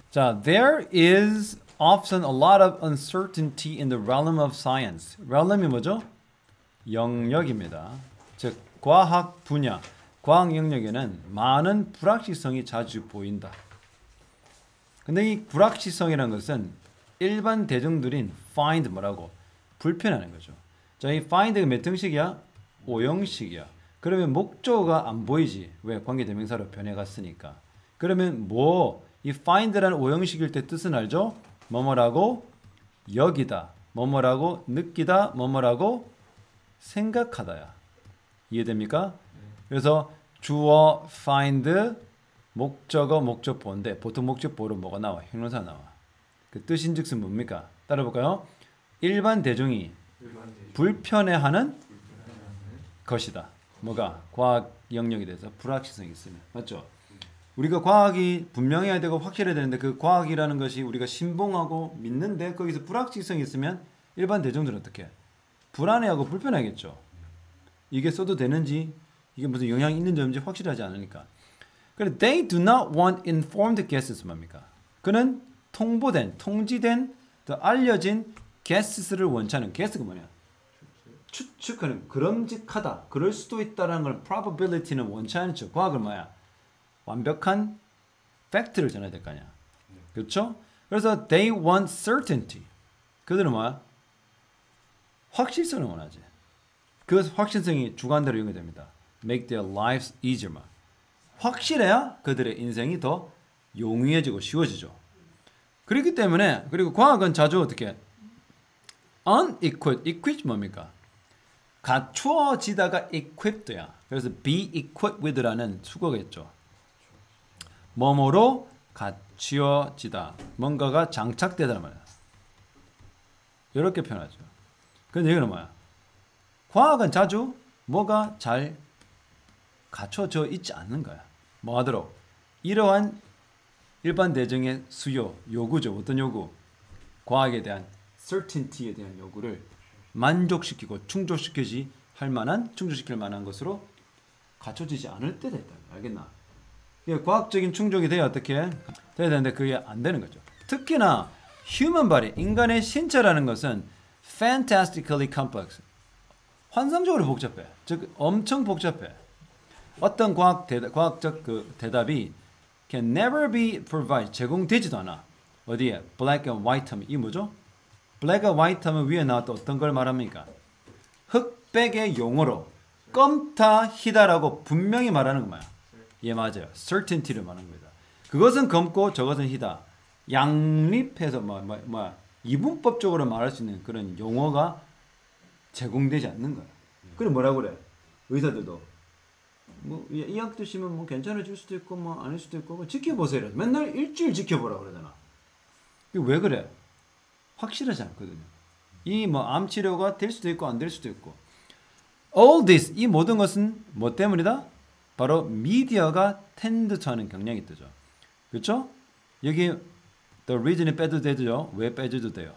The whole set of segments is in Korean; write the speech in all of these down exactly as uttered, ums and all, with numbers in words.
자, there is often a lot of uncertainty in the realm of science. realm이 뭐죠? 영역입니다. 즉, 과학 분야, 과학 영역에는 많은 불확실성이 자주 보인다. 근데 이 불확실성이라는 것은 일반 대중들인 find 뭐라고? 불편하는 거죠. 자, 이 find가 몇 형식이야? 오 형식이야. 그러면 목적어가 안 보이지. 왜? 관계대명사로 변해갔으니까. 그러면 뭐? 이 find라는 오 형식일 때 뜻은 알죠? 뭐뭐라고? 여기다. 뭐뭐라고? 느끼다. 뭐뭐라고? 생각하다야. 이해됩니까? 그래서 주어 find 목적어 목적보인데 보통 목적보로 뭐가 나와? 형용사 나와. 그 뜻인즉슨 뭡니까? 따라볼까요? 일반 대중이 불편해하는 것이다. 뭐가? 과학 영역에 대해서 불확실성이 있으면. 맞죠? 우리가 과학이 분명해야 되고 확실해야 되는데 그 과학이라는 것이 우리가 신봉하고 믿는데 거기서 불확실성이 있으면 일반 대중들은 어떻게 해? 불안해하고 불편하겠죠. 이게 써도 되는지 이게 무슨 영향이 있는지 없는지 확실하지 않으니까. 그래서 they do not want informed guesses 뭡니까? 그는 통보된, 통지된, 더 알려진 guesses를 원치 않은. guess가 뭐냐? 추측하는, 그럼직하다, 그럴 수도 있다라는 걸 probability는 원치 않죠. 과학은 뭐야? 완벽한 팩트를 전해야 될 거 아니야. 그렇죠? 그래서 they want certainty. 그들은 뭐야? 확실성을 원하지. 그 확실성이 주관대로 연결됩니다. make their lives easier. 확실해야 그들의 인생이 더 용이해지고 쉬워지죠. 그렇기 때문에 그리고 과학은 자주 어떻게 unequipped, equipped 뭡니까? 갖추어지다가 equipped야. 그래서 be equipped with라는 수거가 있죠. 뭐뭐로 갖추어지다. 뭔가가 장착되다는 말이야. 이렇게 표현하죠. 근데 이거는 뭐야? 과학은 자주 뭐가 잘 갖춰져 있지 않는 거야. 뭐 하도록? 이러한 일반 대중의 수요, 요구죠. 어떤 요구? 과학에 대한 certainty에 대한 요구를 만족시키고 충족시키지 할 만한, 충족시킬 만한 것으로 갖춰지지 않을 때가 있다. 알겠나? 과학적인 충족이 돼야 어떻게 해? 돼야 되는데 그게 안 되는 거죠. 특히나 human body, 인간의 신체라는 것은 fantastically complex. 환상적으로 복잡해. 즉 엄청 복잡해. 어떤 과학 대답, 과학적 그 대답이 can never be provided, 제공되지도 않아. 어디에? black and white 하면 이 뭐죠? black and white 하면 위에 나왔던 어떤 걸 말합니까? 흑백의 용어로 껌타 희다라고 분명히 말하는 거 뭐야? 예, 맞아요. certainty를 말하는 겁니다. 그것은 검고 저것은 희다. 양립해서 뭐, 뭐, 뭐 이분법적으로 말할 수 있는 그런 용어가 제공되지 않는 거야. 그래 뭐라고 그래? 의사들도 뭐 이약 드시면 뭐 괜찮아질 수도 있고 뭐 아닐 수도 있고 뭐 지켜보세요. 맨날 일주일 지켜보라 그러잖아. 이게 왜 그래? 확실하지 않거든요. 이 뭐 암 치료가 될 수도 있고 안 될 수도 있고. All this 이 모든 것은 뭐 때문이다? 바로 미디어가 텐드 하는 경향이 뜨죠. 그렇죠? 여기 the reason이 빼도 되죠. 왜 빼줘도 돼요?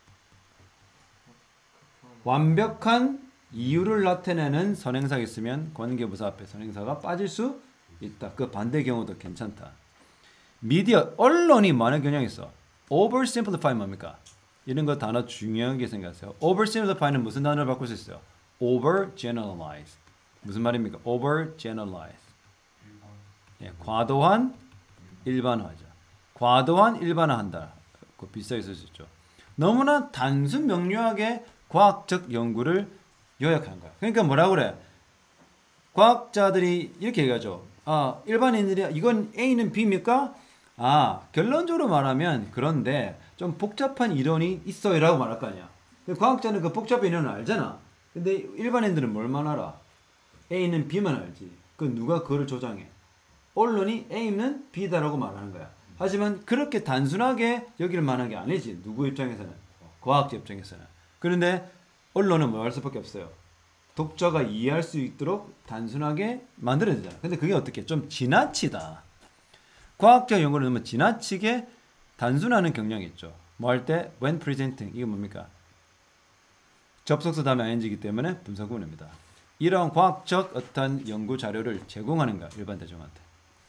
완벽한 이유를 나타내는 선행사가 있으면 관계부사 앞에 선행사가 빠질 수 있다. 그 반대 경우도 괜찮다. 미디어, 언론이 많은 경향이 있어. oversimplify 뭡니까? 이런 거 단어 중요하게 생각하세요. oversimplify는 무슨 단어를 바꿀 수 있어요? overgeneralize. 무슨 말입니까? overgeneralize. 예, 과도한 일반화죠. 과도한 일반화한다. 그 비슷하게 쓸 수 있죠. 너무나 단순 명료하게 과학적 연구를 요약한 거야. 그러니까 뭐라고 그래? 과학자들이 이렇게 얘기하죠. 아, 일반인들이 이건 A는 B입니까? 아, 결론적으로 말하면 그런데 좀 복잡한 이론이 있어요 라고 말할 거 아니야. 과학자는 그 복잡한 이론을 알잖아. 근데 일반인들은 뭘만 알아? A는 B만 알지. 그 누가 그걸 조장해? 언론이 A는 B다라고 말하는 거야. 하지만 그렇게 단순하게 여길 만한 게 아니지. 누구 입장에서는? 과학자 입장에서는. 그런데 언론은 뭐 할 수밖에 없어요. 독자가 이해할 수 있도록 단순하게 만들어야 되잖아. 근데 그게 어떻게? 좀 지나치다. 과학적 연구를 너무 지나치게 단순하는 경향이 있죠. 뭐 할 때? when presenting. 이게 뭡니까? 접속사 다음에 ing이기 때문에 분사구문입니다. 이러한 과학적 어떤 연구 자료를 제공하는 거야. 일반 대중한테.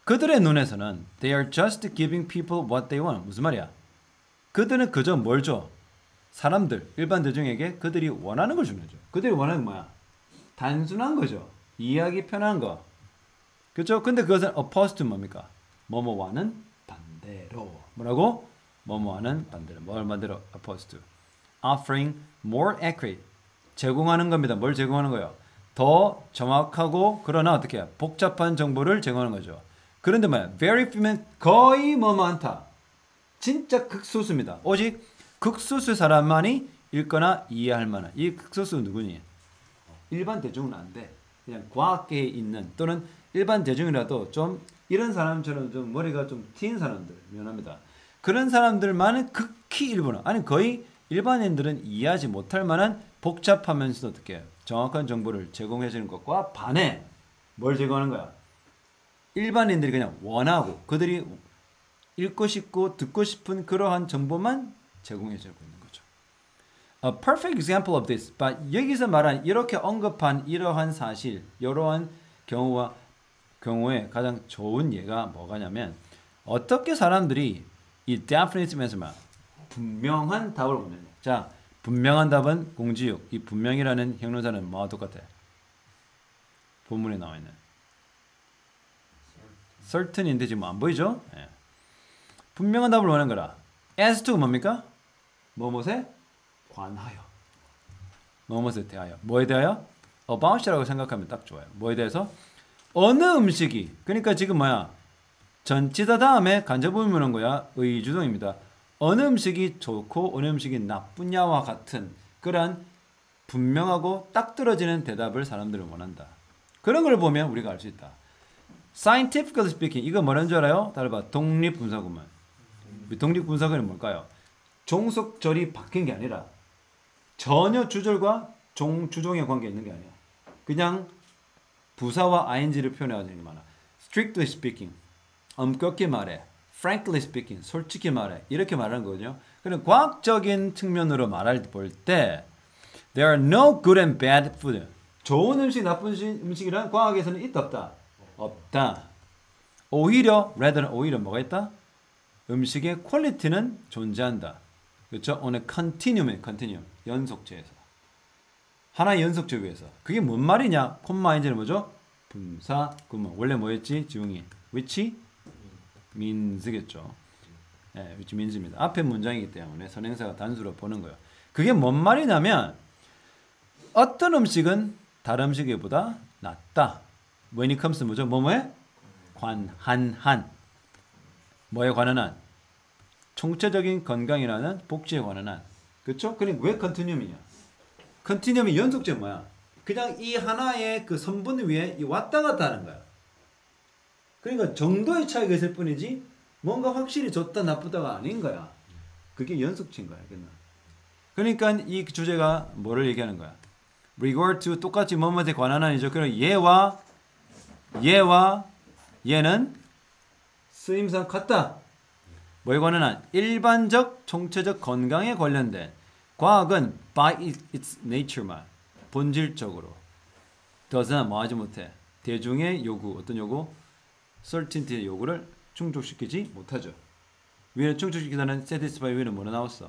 그들의 눈에서는 they are just giving people what they want. 무슨 말이야? 그들은 그저 뭘 줘? 사람들, 일반 대중에게 그들이 원하는 걸 주는 거죠. 그들이 원하는 건 뭐야? 단순한 거죠. 이해하기 편한 거. 그렇죠? 근데 그것은 opposed to 뭡니까? 뭐뭐와는 반대로. 뭐라고? 뭐뭐와는 반대로. 뭘 반대로? opposed to. offering more accurate. 제공하는 겁니다. 뭘 제공하는 거예요? 더 정확하고 그러나 어떻게 해요? 복잡한 정보를 제공하는 거죠. 그런데 뭐야? very few면 거의 뭐 많다. 진짜 극소수입니다. 오직 극소수 사람만이 읽거나 이해할 만한. 이 극소수 누구니? 일반 대중은 안 돼. 그냥 과학계에 있는 또는 일반 대중이라도 좀 이런 사람처럼 좀 머리가 좀 튄 사람들 미안합니다. 그런 사람들만은 극히 일부는 아니 거의 일반인들은 이해하지 못할 만한 복잡하면서도 어떻게 정확한 정보를 제공해 주는 것과 반해 뭘 제공하는 거야? 일반인들이 그냥 원하고 그들이 읽고 싶고 듣고 싶은 그러한 정보만 제공해 주고 있는 거죠. A perfect example of this. But 여기서 말한 이렇게 언급한 이러한 사실, 이러한 경우와 경우에 가장 좋은 예가 뭐가냐면 어떻게 사람들이 이 definitiv에서 말 분명한 답을 보느냐. 자, 분명한 답은 공지육. 이 분명이라는 형용사는 뭐와 똑같아? 본문에 나와 있는 certain인데 지금 안 보이죠? 예. 분명한 답을 원하는 거라. as to 뭡니까? 뭐뭐에 관하여. 뭐뭐에 대하여. 뭐에 대하여? about이라고 생각하면 딱 좋아요. 뭐에 대해서? 어느 음식이. 그러니까 지금 뭐야? 전치사 다음에 간접부분이 오는 거야. 의주동입니다. 어느 음식이 좋고 어느 음식이 나쁘냐와 같은 그런 분명하고 딱 떨어지는 대답을 사람들은 원한다. 그런 걸 보면 우리가 알 수 있다. Scientifically speaking, 이거 뭐라는 줄 알아요? 다들 봐. 독립분사구문. 독립분사구문이 뭘까요? 종속절이 바뀐 게 아니라 전혀 주절과 종, 주종의 관계에 있는 게 아니야. 그냥 부사와 ing를 표현하는 게 많아. Strictly speaking, 엄격히 말해. Frankly speaking, 솔직히 말해. 이렇게 말하는 거거든요. 그럼 과학적인 측면으로 말할 볼 때 There are no good and bad food. 좋은 음식, 나쁜 음식이란 과학에서는 있다 없다? 없다. 오히려, rather는 오히려 뭐가 있다? 음식의 퀄리티는 존재한다. 그렇죠? on a continuum, continuum, 연속체에서. 하나의 연속체 위에서. 그게 뭔 말이냐? 콤마 인제는 뭐죠? 분사, 구문. 원래 뭐였지? 지웅이. which? means겠죠. 네, which means입니다. 앞에 문장이기 때문에 선행사가 단수로 보는 거예요. 그게 뭔 말이냐면 어떤 음식은 다른 음식보다 낫다. when it comes to 뭐죠? 뭐뭐에? 관한 한. 뭐에 관한 한? 총체적인 건강이라는 복지에 관한 한. 그렇죠? 그럼 왜 컨티뉴움이냐? 컨티뉴움이 연속제 뭐야? 그냥 이 하나의 그 선분 위에 왔다 갔다 하는 거야. 그러니까 정도의 차이가 있을 뿐이지 뭔가 확실히 좋다 나쁘다가 아닌 거야. 그게 연속체인 거야. 그러니까 이 주제가 뭐를 얘기하는 거야? regard to 똑같이 뭐뭐에 관한 한이죠. 그럼 얘와 얘와 얘는 쓰임상 같다. 뭐에 관한 한? 일반적 총체적 건강에 관련된 과학은 by its nature만 본질적으로 doesn't 뭐 하지 못해. 대중의 요구, 어떤 요구? certainty의 요구를 충족시키지 못하죠. 위에는 충족시키다는 satisfy 위에는 뭐로 나왔어?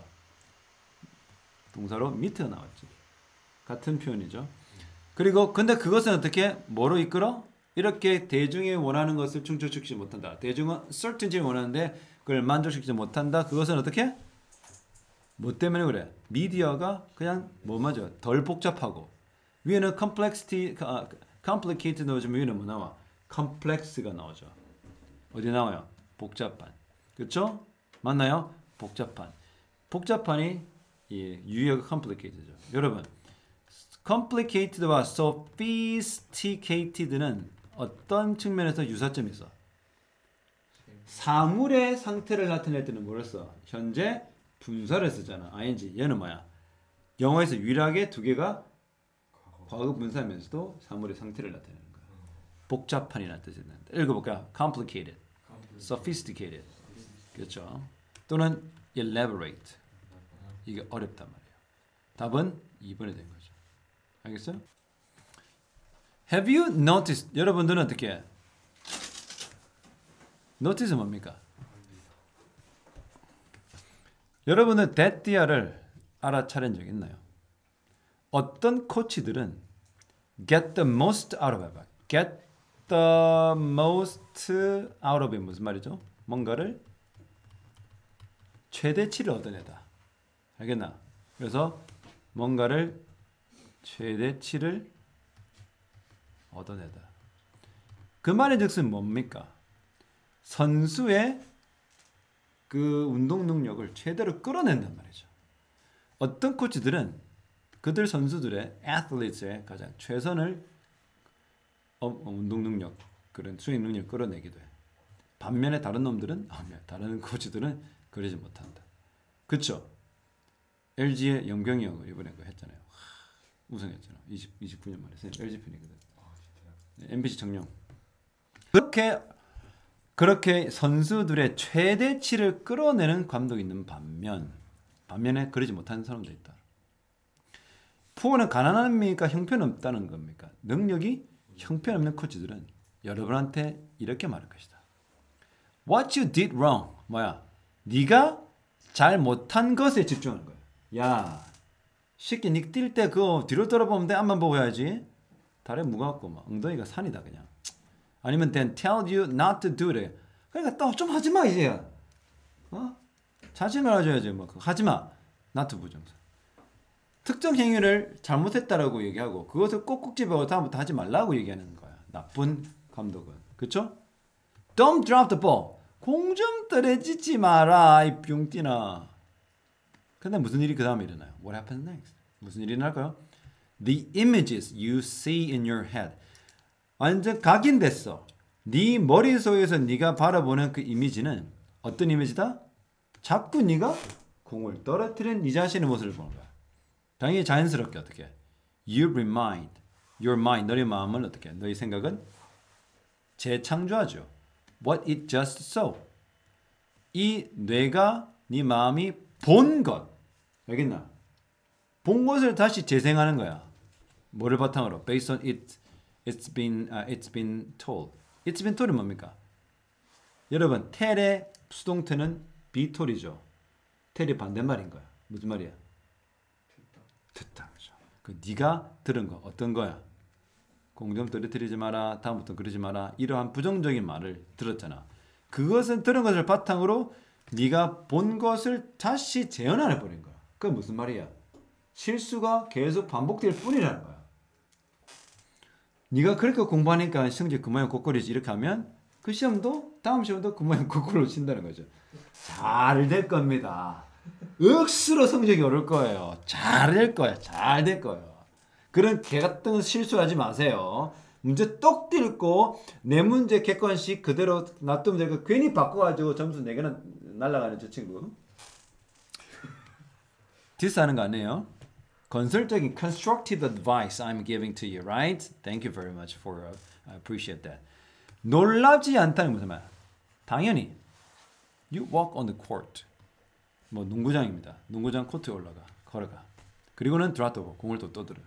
동사로 meet가 나왔지. 같은 표현이죠. 그리고 근데 그것은 어떻게 뭐로 이끌어? 이렇게 대중이 원하는 것을 충족시키지 못한다. 대중은 certainty를 원하는데 그걸 만족시키지 못한다. 그것은 어떻게? 뭐 때문에 그래? 미디어가 그냥 뭐 맞아? 덜 복잡하고 위에는 complexity, 아, complicated 나오지만 위에는 뭐 나와? complex가 나오죠. 어디 나와요? 복잡한. 그렇죠? 맞나요? 복잡한. 복잡한이 예, 유의어가 complicated죠. 여러분, complicated와 sophisticated는 어떤 측면에서 유사점이 있어? 사물의 상태를 나타낼 때는 뭐를 써? 현재 분사를 쓰잖아. ing. 얘는 뭐야? 영어에서 유일하게 두 개가 과거 분사하면서도 사물의 상태를 나타내는 거야. 복잡한이라는 뜻이 있는데. 읽어볼까요? complicated, sophisticated. 그렇죠? 또는 elaborate. 이게 어렵단 말이에요. 답은 이 번에 된 거죠. 알겠어요? Have you noticed? 여러분들은 어떻게 notice 뭡니까? 여러분은 that디아를 알아차린 적 있나요? 어떤 코치들은 get the most out of it. get the most out of it 무슨 말이죠? 뭔가를 최대치를 얻어내다. 알겠나? 그래서 뭔가를 최대치를 얻어내다. 그 말의 즉슨 뭡니까? 선수의 그 운동 능력을 최대로 끌어낸단 말이죠. 어떤 코치들은 그들 선수들의 athletes의 가장 최선을 어, 운동 능력, 그런 스윙 능력을 끌어내기도 해. 반면에 다른 놈들은, 아, 다른 코치들은 그러지 못한다. 그쵸? 엘지의 영병이 형 이번에 그 했잖아요. 하, 우승했잖아. 이십, 이십구 년 만에 엘지 팬이거든. 엠비씨 청룡. 그렇게 그렇게 선수들의 최대치를 끌어내는 감독이 있는 반면 반면에 그러지 못하는 사람도 있다. 푸어는 가난합니까? 형편없다는 겁니까? 능력이 형편없는 코치들은 여러분한테 이렇게 말할 것이다. What you did wrong. 뭐야? 네가 잘 못한 것에 집중하는 거야. 야, 쉽게 니 뛸 때 그거 뒤로 돌아보면 돼. 앞만 보고 해야지. 다리 무겁고 막 엉덩이가 산이다 그냥. 아니면 then tell you not to do it. 그러니까 또 좀 하지 마 이제. 어? 자신 말아줘야지 뭐. 하지 마. not to 부정사. 특정 행위를 잘못했다라고 얘기하고 그것을 꼭꼭 집어서 다음부터 하지 말라고 얘기하는 거야. 나쁜 감독은. 그쵸? Don't drop the ball. 공 좀 떨어지지 마라 이 뿅띠나. 근데 무슨 일이 그 다음에 일어나요? What happens next? 무슨 일이 일어날까요? The images you see in your head. 완전 각인됐어. 네 머릿속에서 네가 바라보는 그 이미지는 어떤 이미지다? 자꾸 네가 공을 떨어뜨린 네 자신의 모습을 보는 거야. 당연히 자연스럽게 어떻게? You remind your mind, 너의 마음을 어떻게? 너의 생각은 재창조하죠. What it just saw. 이 뇌가 네 마음이 본 것. 알겠나? 본 것을 다시 재생하는 거야. 뭐를 바탕으로? Based on it, it's been, uh, it's been told. It's been told은 뭡니까? 여러분, 텔의 수동태는 be told이죠. 텔이 반대말인 거야. 무슨 말이야? 듣다. 그죠? 그 네가 들은 거 어떤 거야? 공 좀 떨어뜨리지 마라. 다음부터 그러지 마라. 이러한 부정적인 말을 들었잖아. 그것은 들은 것을 바탕으로 네가 본 것을 다시 재현해 버린 거야. 그게 무슨 말이야? 실수가 계속 반복될 뿐이라는 거야. 네가 그렇게 공부하니까 성적 그 모양 고꼴이지 이렇게 하면 그 시험도 다음 시험도 그 모양 고꼴로 친다는 거죠. 잘 될 겁니다. 억수로 성적이 오를 거예요. 잘 될 거야. 잘 될 거예요. 그런 개 같은 실수하지 마세요. 문제 똑 띄고 내 문제 객관식 그대로 놔두면 되고 괜히 바꿔가지고 점수 네 개나 날아가는 저 친구. 디스하는 거 아니에요? 건설적인 constructive advice I'm giving to you, right? Thank you very much for uh, I appreciate that. 놀랍지 않다는 무슨 말? 당연히 you walk on the court. 뭐 농구장입니다. 농구장 코트에 올라가 걸어가. 그리고는 드라토고 공을 또 떠들어.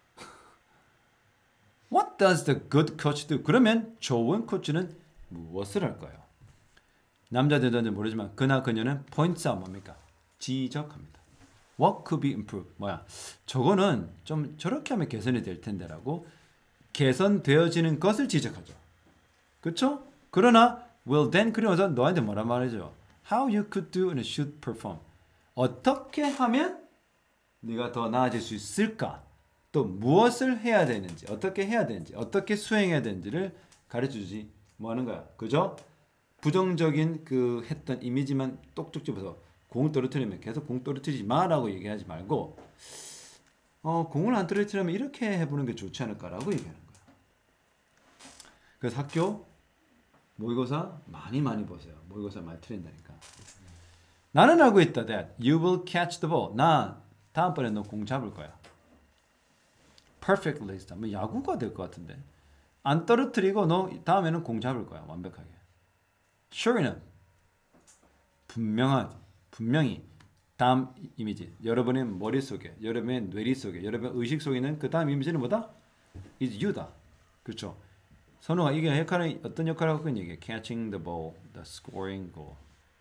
What does the good coach do? 그러면 좋은 코치는 무엇을 할까요? 남자들은 모르지만 그나 그녀는 points out 뭡니까? 지적합니다. What could be improved? 뭐야? 저거는 좀 저렇게 하면 개선이 될 텐데라고 개선되어지는 것을 지적하죠. 그렇죠? 그러나 will then 그러면서 너한테 뭐라 말이죠? How you could do and should perform. 어떻게 하면 네가 더 나아질 수 있을까? 또 무엇을 해야 되는지, 어떻게 해야 되는지, 어떻게 수행해야 되는지를 가르쳐주지 뭐 하는 거야. 그죠? 부정적인 그 했던 이미지만 똑똑 집어서 공을 떨어뜨리면 계속 공 떨어뜨리지 마라고 얘기하지 말고 어, 공을 안 떨어뜨리면 이렇게 해보는 게 좋지 않을까라고 얘기하는 거야. 그래서 학교 모의고사 많이 많이 보세요. 모의고사 많이 틀린다니까. 나는 알고 있다. That you will catch the ball. 나 다음번에 너 공 잡을 거야. Perfectly. 뭐 야구가 될 것 같은데. 안 떨어뜨리고 너 다음에는 공 잡을 거야. 완벽하게. Sure enough. 분명하지. 분명히 다음 이미지. 여러분의 머릿속에, 여러분의 뇌리 속에, 여러분의 의식 속에 있는 그 다음 이미지는 뭐다? Is you다. 그렇죠. 선우가 이게 역할은 어떤 역할을 하고 있는 얘기해. Catching the ball, the scoring goal.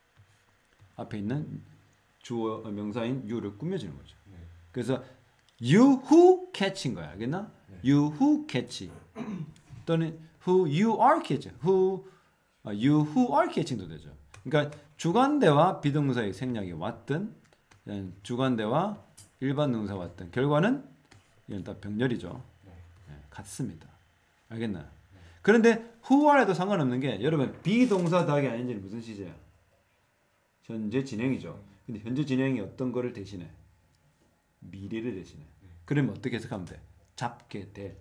앞에 있는 주어 명사인 you를 꾸며주는 거죠. 네. 그래서 you who catch인 거야. 알겠나? 네. you who catch 또는 who you are catch. who uh, you who are catching도 되죠. 그러니까 주관대와 비동사의 생략이 왔든 주관대와 일반 동사 왔든 결과는 이건 다 병렬이죠. 네. 네, 같습니다. 알겠나요? 네. 그런데 who are도 상관없는 게 여러분 비동사 더하기 아닌지는 무슨 시제야? 현재 진행이죠. 근데 현재 진행이 어떤 거를 대신해? 미래를 대신해. 그러면 어떻게 해석하면 돼? 잡게 될,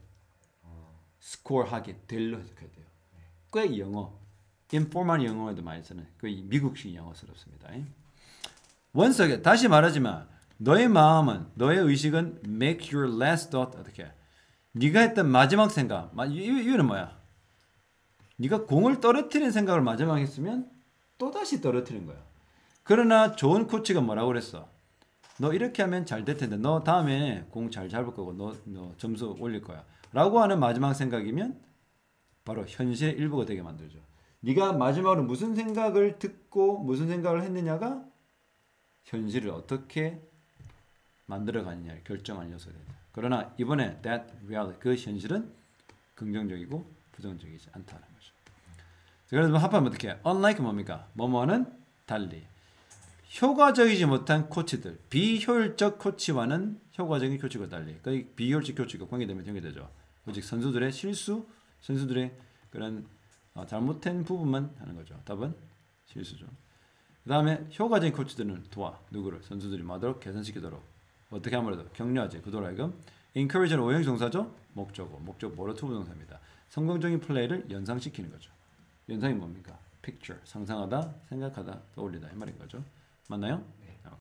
스코어하게 될로 해석해야 돼요. 꽤 영어, 인포멀 영어에도 많이 쓰는 그 미국식 영어스럽습니다. Once again, 다시 말하지만 너의 마음은, 너의 의식은 make your last thought 어떻게? 네가 했던 마지막 생각, 이유는 뭐야? 네가 공을 떨어뜨리는 생각을 마지막 했으면 또다시 떨어뜨리는 거야. 그러나 좋은 코치가 뭐라고 그랬어? 너 이렇게 하면 잘 될 텐데 너 다음에 공 잘 잡을 거고 너, 너 점수 올릴 거야 라고 하는 마지막 생각이면 바로 현실의 일부가 되게 만들죠. 네가 마지막으로 무슨 생각을 듣고 무슨 생각을 했느냐가 현실을 어떻게 만들어가느냐를 결정하는 요소가 된다. 그러나 이번에 that reality, 그 현실은 긍정적이고 부정적이지 않다는 거죠. 그래서 합하면 어떻게 해? Unlike 뭡니까? 뭐뭐는 달리 효과적이지 못한 코치들, 비효율적 코치와는 효과적인 코치가 달리, 그 비효율적 코치가 관계되면 연결되죠. 오직 선수들의 실수, 선수들의 그런 어, 잘못된 부분만 하는 거죠. 답은 실수죠. 그 다음에 효과적인 코치들은 도와 누구를 선수들이 뭐하도록 개선시키도록 어떻게 아무래도 격려하지. 그도록 하여금 encourage는 오형식 동사죠. 목적어, 목적 뭐로 투부동사입니다. 성공적인 플레이를 연상시키는 거죠. 연상이 뭡니까? picture, 상상하다, 생각하다, 떠올리다 이 말인 거죠. 맞나요?